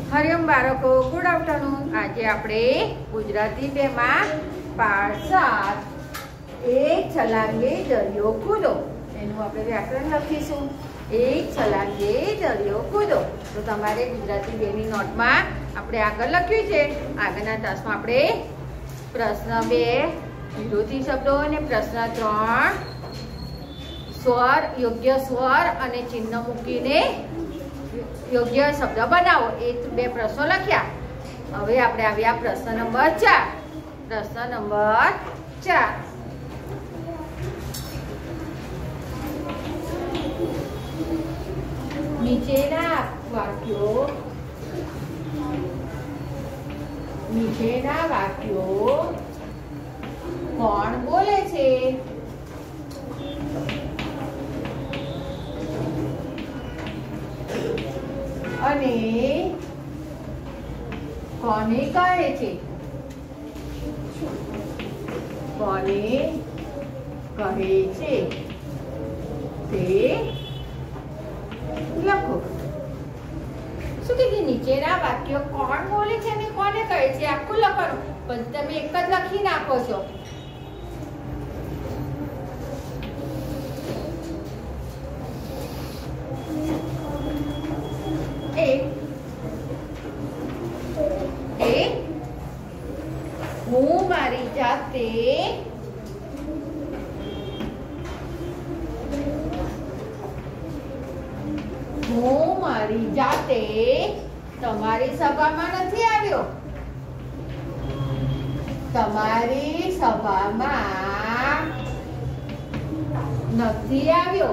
હરિઓમ બાળકો, good afternoon. આજે આપણે ગુજરાતી 2 માં પાઠ 7 એક છલાંગે દરિયો કૂદો એનું આપણે વ્યાકરણ લખીશું. એક છલાંગે દરિયો કૂદો. તો તમારે ગુજરાતી 2 ની નોટમાં આપણે આગળ લખ્યું છે. આગળના તાસમાં આપણે પ્રશ્ન 2 વિરોધી શબ્દો અને પ્રશ્ન 3 સ્વર, યોગ્ય સ્વર અને ચિહ્ન મૂકીને યોગ્ય શબ્દ બનાવો. એ 2 પ્રશ્નો લખ્યા. હવે આપણે આવ્યા પ્રશ્ન નંબર 4. પ્રશ્ન નંબર 4. નીચેના વાક્યો કોણ બોલે છે? અને કોને કહે છે? કોને કહે છે તે લખો. શું કે નીચેના વાક્યો કોણ બોલે છે અને કોને કહે છે આખું લખવાનું, પણ તમે એક જ લખી નાખો છો. હું મારી જાતે તમારી સભામાં નથી આવ્યો. તમારી સભામાં નથી આવ્યો.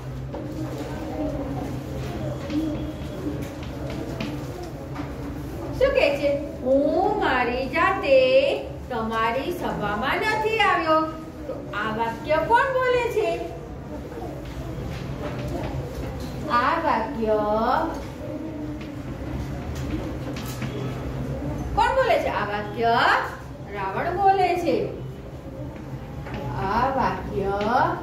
શું કહે છે? હું મારી જાતે તમારી સભામાં નથી આવ્યો. તો આ વાક્ય કોણ બોલે છે? આ વાક્ય કોણ બોલે છે? આ વાક્ય રાવણ બોલે છે. આ વાક્ય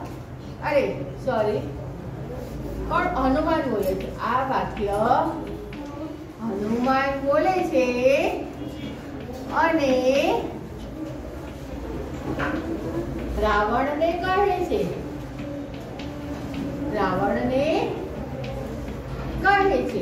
કોણ? હનુમાન બોલે છે. આ વાક્ય હનુમાન બોલે છે અને રાવણને કહે છે. રાવણને કહે છે.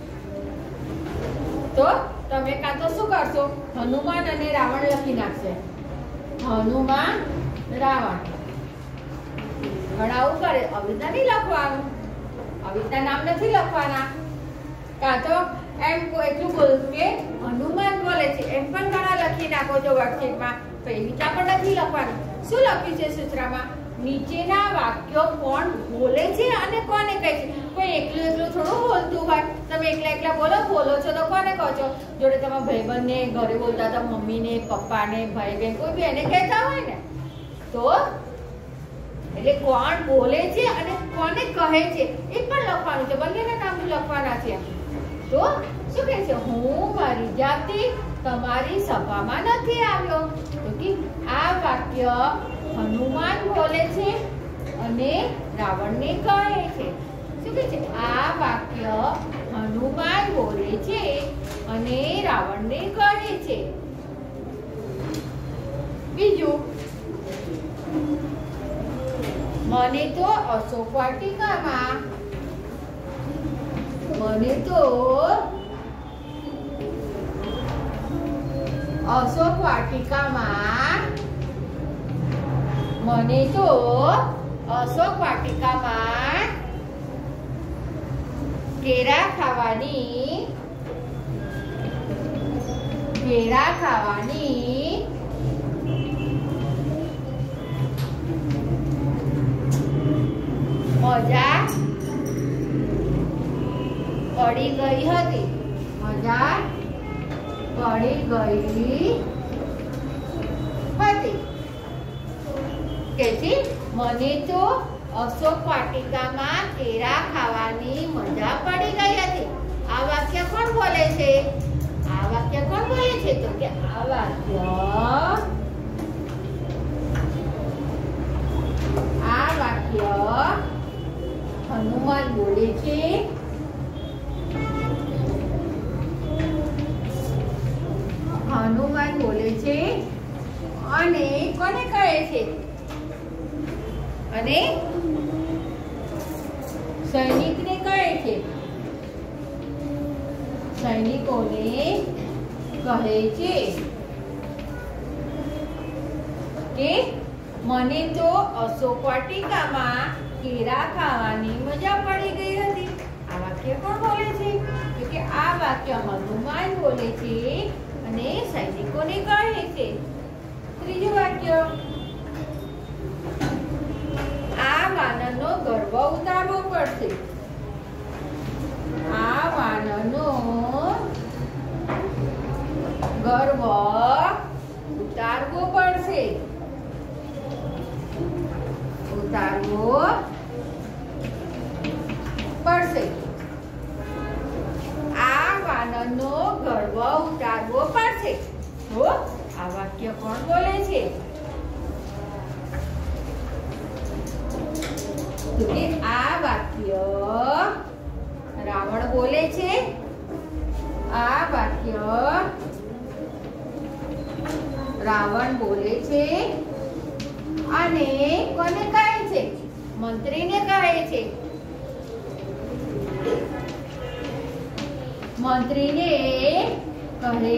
તો તમે કાં તો શું કરશો? હનુમાન અને રાવણ લખી નાખશે. હનુમાન રાવણ. પણ આવું કરે. અવિતા નહીં લખવાનું. અવિતા નામ નથી લખવાના. કાં તો એમ એટલું બોલું કે હનુમાન બોલે છે એમ પણ ઘણા લખી નાખો છો વર્કશીટમાં. તો એવિતા પણ નથી લખવાનું. શું લખ્યું છે સૂત્રમાં? નીચેના વાક્યો કોણ બોલે છે અને કોને કહે છે. કોઈ એકલું થોડું બોલતું હોય. તમે એકલા બોલો છો તો કોને કહો છો? જોડે તમારા ભાઈબંધને ઘરે બોલતા હતા, મમ્મીને, પપ્પાને, ભાઈ બહેન કોઈ બી એને કહેતા હોય ને. તો એટલે કોણ બોલે છે અને કોને કહે છે એ પણ લખવાનું છે. બંનેના નામ લખવાના છે. તો શું કહે છે? હું મારી જાતે તમારી સભામાં નથી આવ્યો. તો કે આ વાક્ય હનુમાન બોલે છે અને રાવણને કહે છે. શું કહે છે? આ વાક્ય હનુમાન બોલે છે અને રાવણને કહે છે. બીજું, મને તો અશોક વાટિકામાં કેળા ખાવાની મજા પડી ગઈ હતી. કે છે મને તો અશોક વાટિકામાં કેળા ખાવાની મજા પડી ગઈ હતી. આ વાક્ય કોણ બોલે છે? તો કે આ વાક્ય હનુમાન બોલે છે અને કોને કહે છે? અને સૈનિકને કહે છે. સૈનિકોને કહે છે કે મને તો અશોક વાટિકામાં કેળા ખાવાની મજા પડી ગઈ હતી. આ વાક્ય કોણ બોલે છે? તો કે આ વાક્ય હનુમાન બોલે છે અને સૈનિકોને કહે છે. ત્રીજું વાક્ય, આ વાનરનો ગર્વ ઉતારવો પડશે. આ વાનરનો ગર્વ ઉતારવો પડશે. ઉતારવો પડશે. આ વાનરનો ગર્વ ઉતારવો પડશે. તો આ વાક્ય કોણ બોલે છે? તો કે આ વાક્ય રાવણ બોલે છે. આ વાક્ય રાવણ બોલે છે અને કોને કહે છે? મંત્રીને કહે છે. મંત્રીને કહે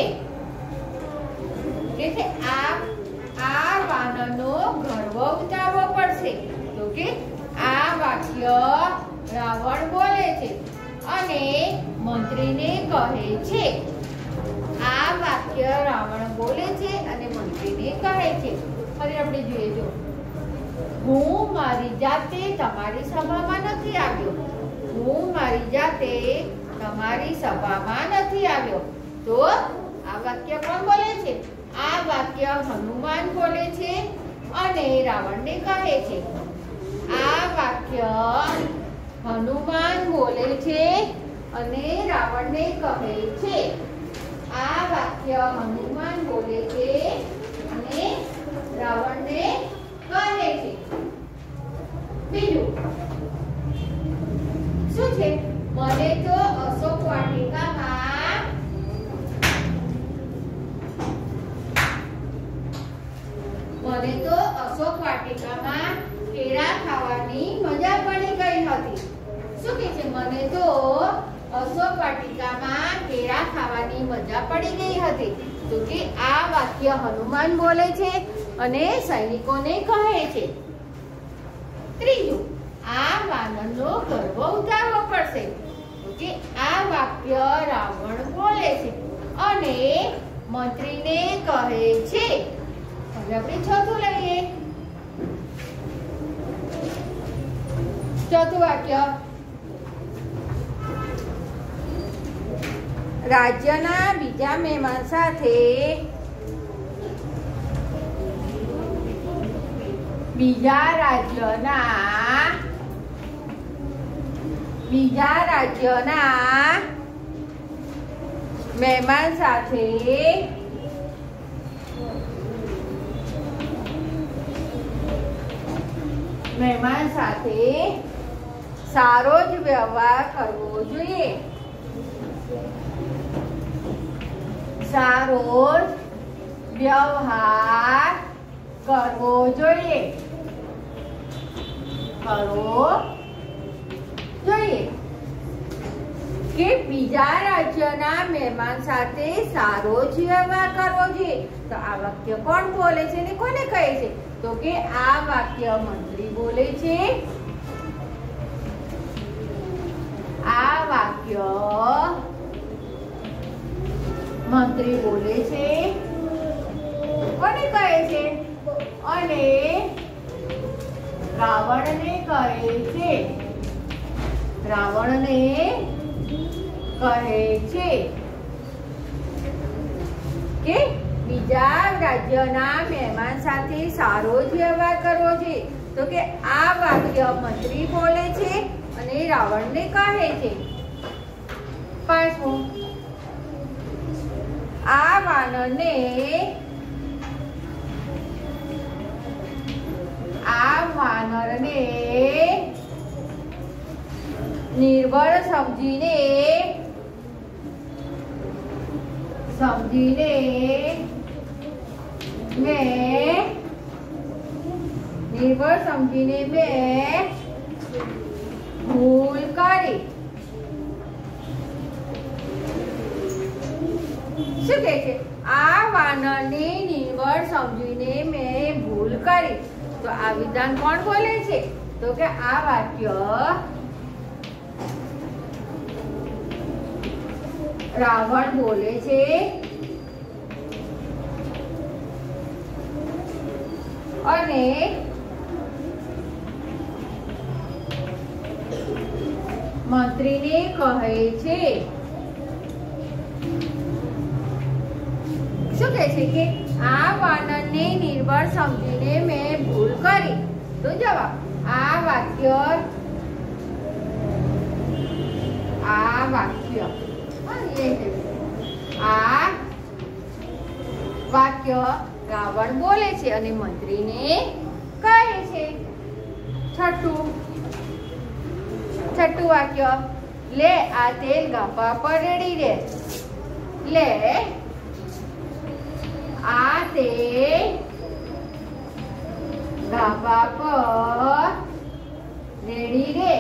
છે કે આ વાનરનો ગર્વ ઉતારવો પડશે. તો કે આ વાક્ય રાવણ બોલે છે અને મંત્રીને કહે છે. આ વાક્ય રાવણ બોલે છે અને મંત્રીને કહે છે. ફરી આપણે જોઈએ, જો હું મારી જાતે તમારી સભામાં નથી આવ્યો. હું મારી જાતે તમારી સભામાં નથી આવ્યો. તો આ વાક્ય કોણ બોલે છે? આ વાક્ય હનુમાન બોલે છે અને રાવણને કહે છે. આ વાક્ય હનુમાન બોલે છે અને રાવણને કહે છે. આ વાક્ય હનુમાન બોલે છે અને રાવણને કહે છે. બીજું શું છે? મને તો અશોક વાટિકામાં કેળા ખાવાની મજા પડી ગઈ હતી. શું કે છે? મને તો અશોક વાટિકામાં કેળા ખાવાની મજા પડી ગઈ હતી. તો કે આ વાક્ય હનુમાન બોલે છે અને સૈનિકોને કહે છે. ત્રીજું, આ વાનરનો ગર્વ ઉતારવો પડશે. તો કે આ વાક્ય રાવણ બોલે છે અને મંત્રીને કહે છે. હવે આપણે ચોથું લઈએ. ચોથું વાક્ય, રાજ્યના બીજા મહેમાન સાથે બીજા રાજ્યના મહેમાન સાથે સારો જ વ્યવહાર કરવો જોઈએ. સારો જ વ્યવહાર કરવો જોઈએ. કે બીજા રાજ્યના મહેમાન સાથે સારો જ વ્યવહાર કરવો જોઈએ. તો આ વાક્ય કોણ બોલે છે ને કોને કહે છે? તો કે આ વાક્ય મંત્રી બોલે છે. આ વાક્ય મંત્રી બોલે છે. કોને કહે છે? અને રાવણને કહે છે. રાવણને કહે છે કે બીજા રાજ્યના મહેમાન સાથે સારો જ વ્યવહાર કરવો જોઈએ. તો કે આ વાક્ય મંત્રી બોલે છે અને રાવણને કહે છે. પાંચમું, આ વાનરને નિર્બળ સમજીને મેં નિર્બળ સમજીને મેં ભૂલ કરી. શું કહે છે? આ વાનરને નિર્બળ સમજીને મેં ભૂલ કરી. તો આ વિધાન કોણ બોલે છે? તો કે આ વાક્ય રાવણ બોલે છે. અને મંત્રીને કહે છે. શું કહે છે કે આ વાનરને નિર્બળ સમજીને મેં ભૂલ કરી. તો જવાબ આ વાક્ય રાવણ બોલે છે અને મંત્રીને કહે છે. છઠ્ઠું વાક્ય, લે આ તેલ ગાભા પર રેડી દે. લે આ તેલ ગાભા પર રેડી દે.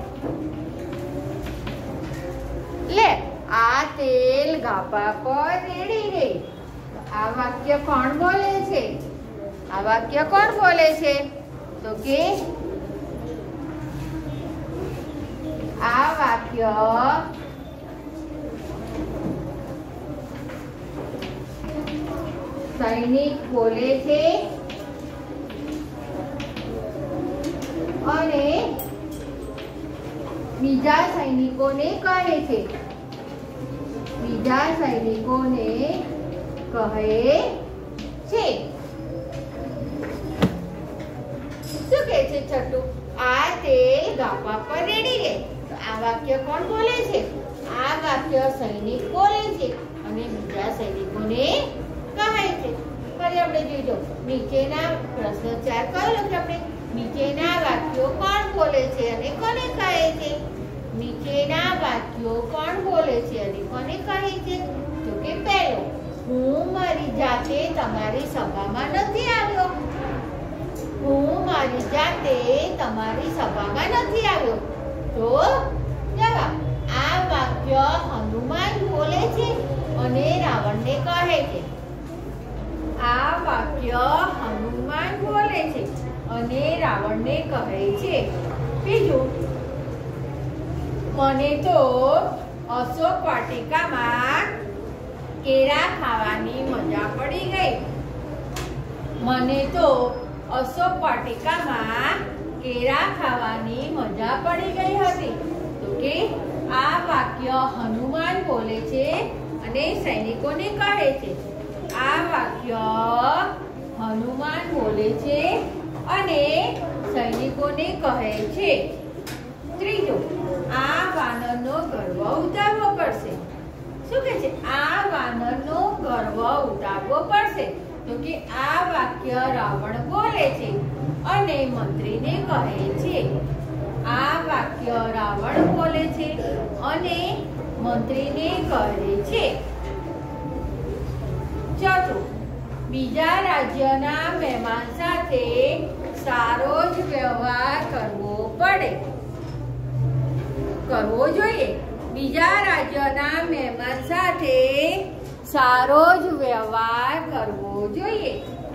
લે આ તેલ ગાભા પર રેડી દે. આ વાક્ય કોણ બોલે છે? આ વાક્ય કોણ બોલે છે? તો કે આ વાક્ય સૈનિક બોલે છે અને બીજા સૈનિકોને કહે છે. બીજા સૈનિકોને કહે છે. શું કહે છે? છઠ્ઠું, આ તેલ ગાભા પર રેડી દે. તો આ વાક્ય કોણ બોલે છે? આ વાક્ય સૈનિક બોલે છે અને બીજા સૈનિકોને કહે છે. ફરી આપણે જોઈજો નીચેના પ્રશ્ન 4 કયો લખ્યો આપણે? નીચેના વાક્યો કોણ બોલે છે અને કોને કહે છે? નીચેના વાક્યો કોણ બોલે છે અને કોને કહે છે? તો કે પહેલો, હું મારી જાતે તમારી સભામાં નથી આવ્યો. હું મારી જાતે તમારી સભામાં નથી આવ્યો. તો જવાબ આ વાક્ય હનુમાન બોલે છે અને રાવણને કહે છે. આ વાક્ય હનુમાન બોલે છે અને રાવણને કહે છે. બીજું, મને તો અશોક વાટિકામાં કેળા ખાવાની મજા પડી ગઈ. મને તો અશોક વાટિકામાં કેળા ખાવાની મજા પડી ગઈ હતી. તો કે આ વાક્ય હનુમાન બોલે છે અને સૈનિકોને કહે છે. આ વાક્ય હનુમાન બોલે છે અને સૈનિકોને કહે છે. ત્રીજું, આ વાનરનો ગર્વ ઉતારવો પડશે. શું કહે છે? આ વાનરનો ગર્વ ઉતારવો પડશે. તો કે આ વાક્ય રાવણ બોલે છે અને મંત્રીને કહે છે. આ વાક્ય રાવણ બોલે છે અને મંત્રીને કહે છે. ચોથું, બીજા રાજ્યના મહેમાન સાથે સારો જ વ્યવહાર કરવો જોઈએ. બીજા રાજ્યના મહેમાન સાથે સારો જ વ્યવહાર કરવો જોઈએ.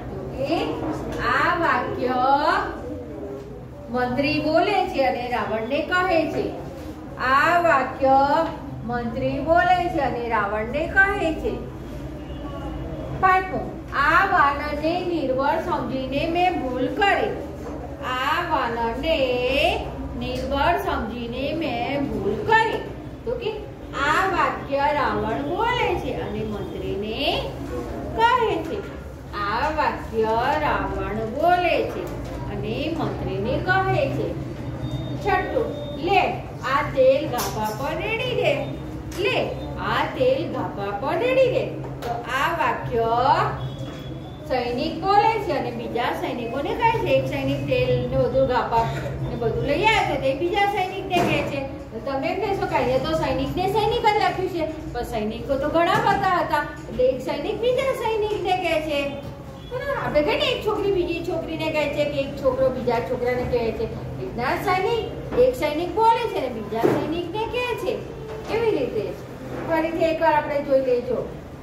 આ વાક્ય મંત્રી બોલે છે અને રાવણને કહે છે. આ વાક્ય મંત્રી બોલે છે અને રાવણને કહે છે. પાંચમું, આ વાનરને નિર્બળ સમજીને મેં ભૂલ કરી. આ વાનરને નિર્બળ સમજીને મેં ભૂલ કરી. તો કે આ વાક્ય રાવણ બોલે છે અને મંત્રીને કહે છે. આ વાક્ય રાવણ બોલે છે અને મંત્રીને કહે છે. છઠ્ઠું, લે આ તેલ ગાભા પર રેડી દે. લે આ તેલ ગાભા પર રેડી દે. તો આ વાક્ય સૈનિક બોલે છે અને બીજા સૈનિકોને કહે છે. એક સૈનિક તેલ ને બધું ગાભા ને બધું લઈ આવે છે તે બીજા સૈનિકને કહે છે. તમે એમ કહેશો કે અહીંયા તો સૈનિકને સૈનિક જ લખ્યું છે, પણ સૈનિકો તો ઘણા બધા હતા એટલે એક સૈનિક બીજા સૈનિકને કહે છે. આપણે કહીએ ને એક છોકરી બીજી છોકરીને કહે છે કે એક છોકરો બીજા છોકરાને કહે છે, એટલા સૈનિક એક સૈનિક બોલે છે ને બીજા સૈનિકને કહે છે, એવી રીતે ફરીથી એકવાર આપણે જોઈ લેજો.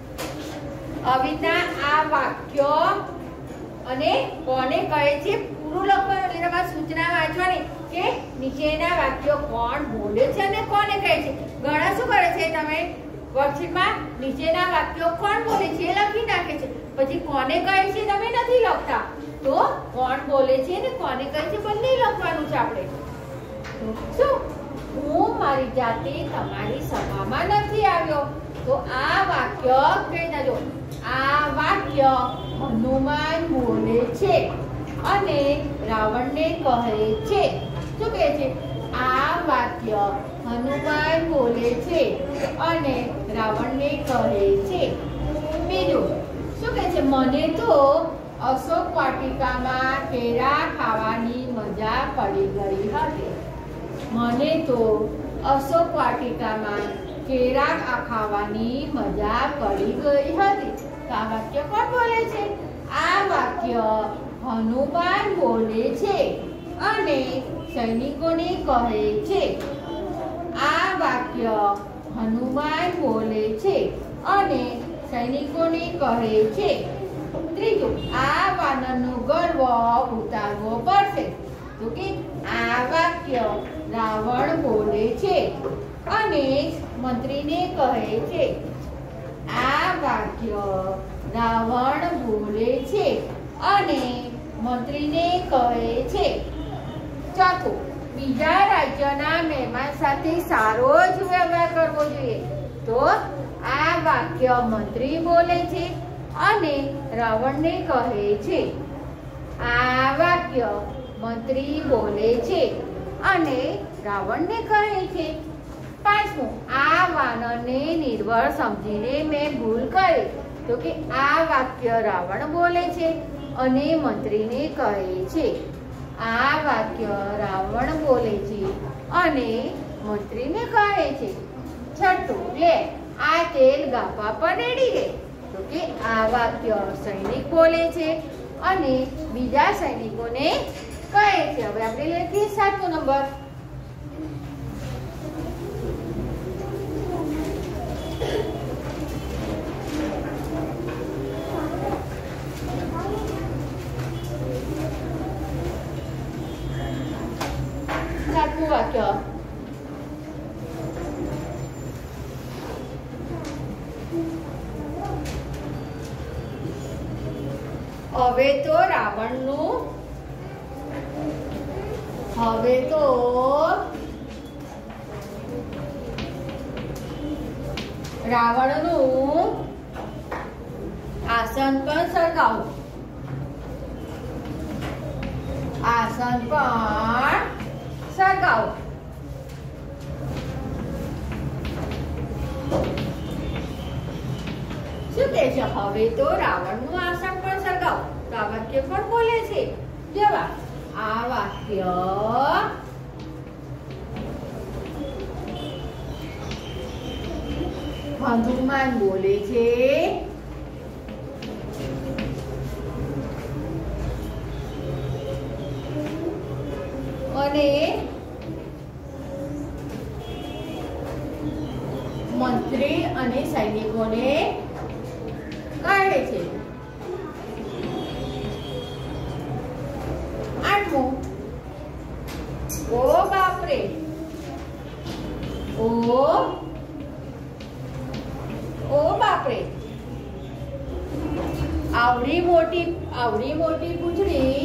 આવી રીતના આ વાક્ય અને કોને કહે છે પૂરું લખવાનું, એટલે તમારે સૂચના વાંચવાની કે નીચેના વાક્યો કોણ બોલે છે અને કોને કહે છે. ઘણા શું કરે છે, તમે વર્કશીટમાં નીચેના વાક્યો કોણ બોલે છે એ લખી નાખે છે, પછી કોને કહે છે તમે નથી લખતા. તો કોણ બોલે છે અને કોને કહે છે બંને લખવાનું છે આપણે. શું હું મારી જાતે તમારી સભામાં નથી આવ્યો, તો આ વાક્ય કહી દેજો. આ વાક્ય હનુમાન બોલે છે અને રાવણને કહે છે. શું કહે છે? આ વાક્ય હનુમાન બોલે છે અને રાવણને કહે છે. બીજું શું કહે છે? મને તો અશોક વાટિકામાં કેળા ખાવાની મજા પડી ગઈ હતી. મને તો અશોક વાટિકામાં કેળા ખાવાની મજા પડી ગઈ હતી. તો આ વાક્ય કોણ બોલે છે? આ વાક્ય હનુમાન બોલે છે અને સૈનિકોને કહે છે. આ વાક્ય હનુમાન બોલે છે અને સૈનિકોને કહે છે. ત્રીજું, આ વાનરનો ગર્વ ઉતારવો પડશે. તો કે આ વાક્ય રાવણ બોલે છે અને મંત્રીને કહે છે. આ વાક્ય રાવણ બોલે છે અને મંત્રીને કહે છે. ચોથું, બીજા રાજ્યના મહેમાન સાથે સારો જ વ્યવહાર કરવો જોઈએ. તો આ વાક્ય મંત્રી બોલે છે અને રાવણને કહે છે. આ વાક્ય મંત્રી બોલે છે અને રાવણને કહે છે. પાંચમું, આ વાનરને નિર્બળ સમજીને મેં ભૂલ કરી. તો કે આ વાક્ય રાવણ બોલે છે અને મંત્રીને કહે છે. આ વાક્ય રાવણ બોલે છે અને મંત્રીને કહે છે. છઠ્ઠું, લે આ તેલ ગાભા પર રેડી ગઈ. તો કે આ વાક્ય સૈનિક બોલે છે અને બીજા સૈનિકોને કહે છે. હવે આપણે લખીએ 7મો નંબર. વાક્ય હવે તો રાવણનું આસન પણ સળગાવો. આસન પણ સળગાવો. શું કહે છે? હવે તો રાવણનું આસન પણ સળગાવો. તો આ વાક્ય કોણ બોલે છે? જવાબ, આ વાક્ય હનુમાન બોલે છે અને મંત્રી અને સૈનિકોને કહે છે. 8મું, ઓ બાપરે, ઓ બાપરે, આવડી મોટી પૂંછડી,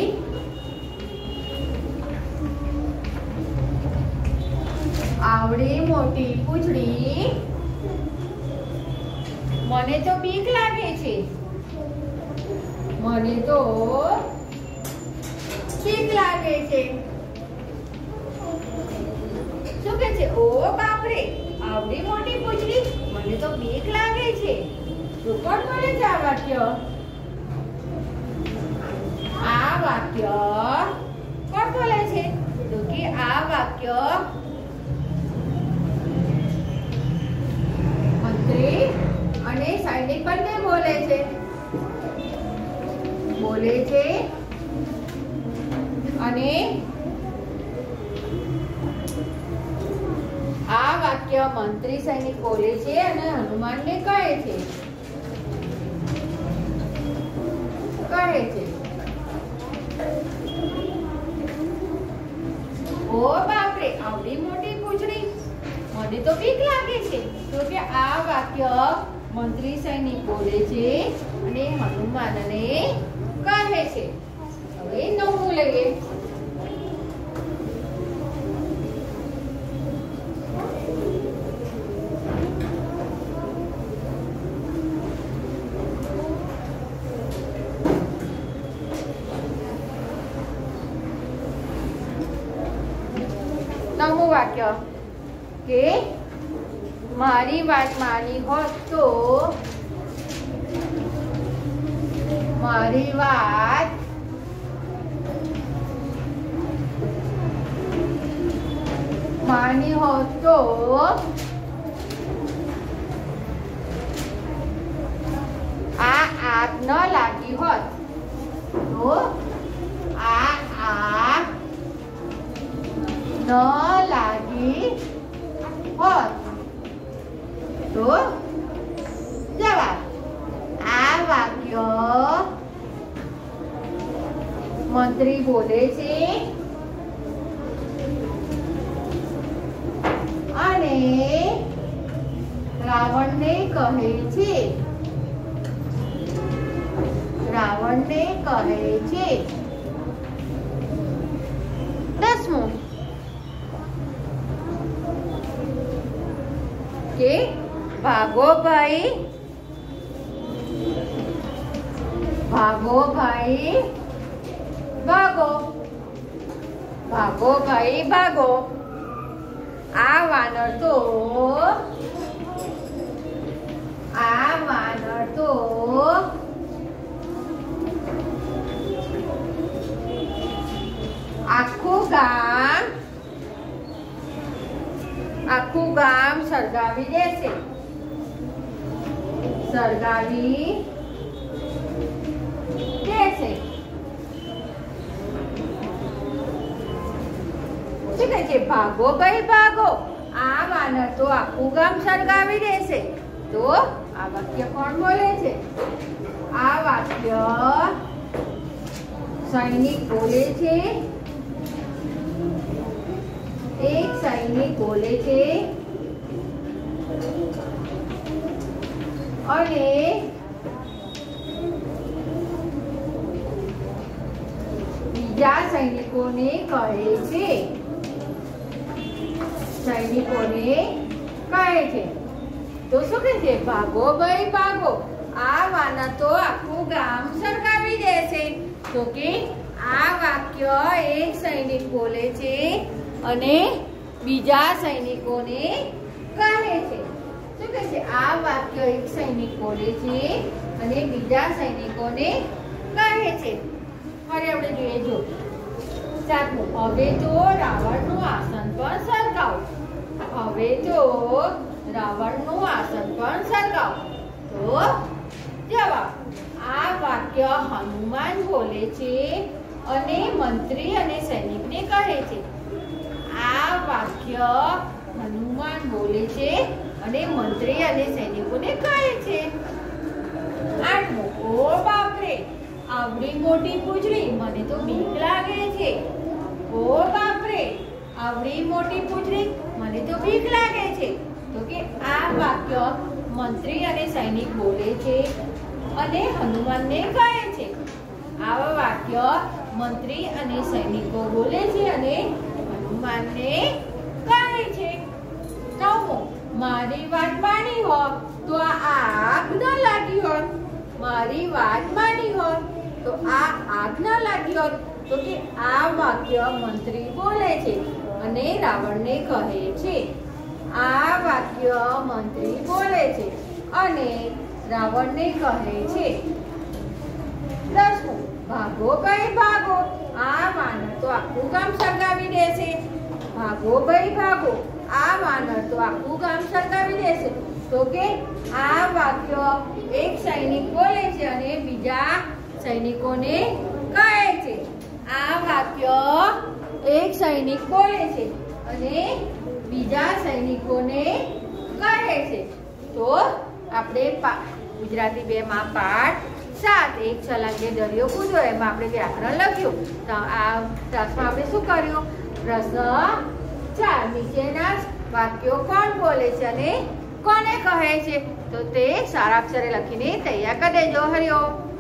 આવડી મોટી પૂંછડી, મને તો બીક લાગે છે. મને તો બીક લાગે છે. શું કે છે? ઓ બાપરે, આવડી મોટી પૂંછડી, મને તો બીક લાગે છે. તો કોણ બોલે છે આ વાક્ય? આ વાક્ય કોણ બોલે છે? તો કે આ વાક્ય મંત્રી અને સૈનિક બંને બોલે છે. વાક્ય મંત્રી સૈનિક બોલે છે અને હનુમાનને કહે છે ઓ બાપરે આવડી મોટી પૂંછડી, મને તો બીક લાગે છે. તો કે આ વાક્ય મંત્રી સૈનિક બોલે છે અને હનુમાનને કહે છે. હવે 9મું લઈએ. નવમું વાક્ય કે મારી વાત માની હોત તો મારી વાત માની હોત તો આ આગ ન લાગી હોત. તો આ આગ ન લાગી હોત. તો જવાબ. આ વાક્ય મંત્રી બોલે છે અને રાવણને કહે છે. રાવણને કહે છે. 10મું કે ભાગો ભાઈ, ભાગો ભાઈ ભાગો, ભાગો ભાઈ ભાગો. આ વાનર તો આખું ગામ સળગાવી દેશે. સળગાવી દેશે. શું કહે છે? ભાગો ભાઈ ભાગો, આ વાનર તો આખું ગામ સળગાવી દેશે. તો આ વાક્ય કોણ બોલે છે? આ વાક્ય સૈનિક બોલે છે. એક સૈનિક બોલે છે અને બીજા સૈનિકોને કહે છે. સૈનિકોને કહે છે. તો શું કહે છે? ભાગો ભાઈ ભાગો, આ વાનર તો આખું ગામ સળગાવી દેશે. તો કે આ વાક્ય એક સૈનિક બોલે છે અને બીજા સૈનિકોને કહે છે. શું કહે છે? આ વાક્ય એક સૈનિક બોલે છે અને બીજા સૈનિકોને કહે છે. હવે આપણે જોઈએ જો 7મું. હવે તો રાવણનું આસન પણ સળગાવો. હવે તો રાવણનું આસન પણ સળગાવો. તો જવાબ. આ વાક્ય હનુમાન બોલે છે અને મંત્રી અને સૈનિકને કહે છે. આ વાક્ય હનુમાન બોલે છે અને મંત્રી અને સૈનિકોને કહે છે. 8મું. ઓ બાપરે આવડી મોટી પૂંછડી, મને તો બીક લાગે છે. ઓ બાપરે આવડી મોટી પૂંછડી, મને તો બીક લાગે છે. તો કે આ વાક્ય મંત્રી અને સૈનિક બોલે છે અને હનુમાનને કહે છે. આવા વાક્ય મંત્રી અને સૈનિકો બોલે છે અને હનુમાનને કહે છે. 9મું. મારી વાત માની હોત તો આ આગ ન લાગી હોત. મારી વાત માની હોત તો આ આગ ન લાગી હોત. તો કે આ વાક્ય મંત્રી બોલે છે અને રાવણને કહે છે. આ વાક્ય મંત્રી બોલે છે અને રાવણને કહે છે. 10મું. ભાગો ભાઈ ભાગો, આ વાનર તો આખું ગામ સળગાવી દેશે. ભાગો ભાઈ ભાગો, આ વાનર તો આખું ગામ સળગાવી દેશે. તો કે આ વાક્ય એક સૈનિક બોલે છે અને બીજા સૈનિકોને કહે છે. આ વાક્ય એક સૈનિક બોલે છે અને બીજા સૈનિકોને કહે છે. તો આપણે ગુજરાતી 2 માં પાઠ 7 એક છલાંગે દરિયો કૂદો એમાં આપણે વ્યાકરણ લખ્યું. તો આ ક્લાસમાં આપણે શું કર્યું? પ્રશ્ન 4 નીચેના વાક્યો કોણ બોલે છે અને કોને કહે છે? તો તે સારા અક્ષરે લખીને તૈયાર કરી દેજો. હરિઓમ.